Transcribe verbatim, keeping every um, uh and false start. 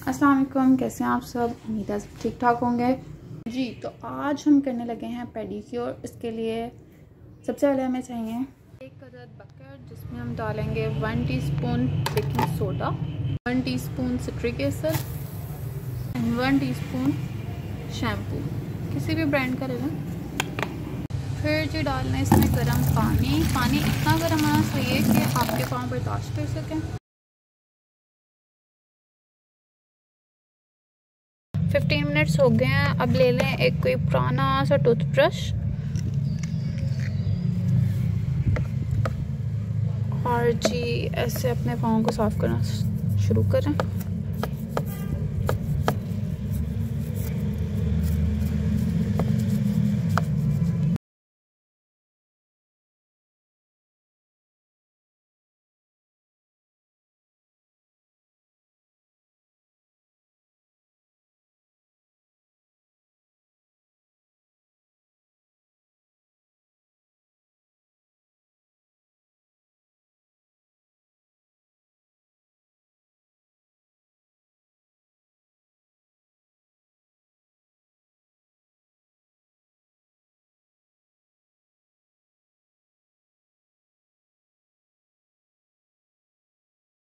अस्सलाम वालेकुम, कैसे हैं आप सब। उम्मीद है सब ठीक ठाक होंगे जी। तो आज हम करने लगे हैं पेडिक्योर। इसके लिए सबसे पहले हमें चाहिए एक अदद बकेट, जिसमें हम डालेंगे one teaspoon baking soda, one teaspoon citric acid and one teaspoon shampoo, किसी भी ब्रांड का ले लें। फिर जी डालना है इसमें गर्म पानी। पानी इतना गर्म होना चाहिए कि आपके पाँव बर्दाश्त कर सकें। फिफ्टीन मिनट्स हो गए हैं। अब ले लें एक कोई पुराना सा टूथब्रश और जी ऐसे अपने पाँव को साफ करना शुरू करें।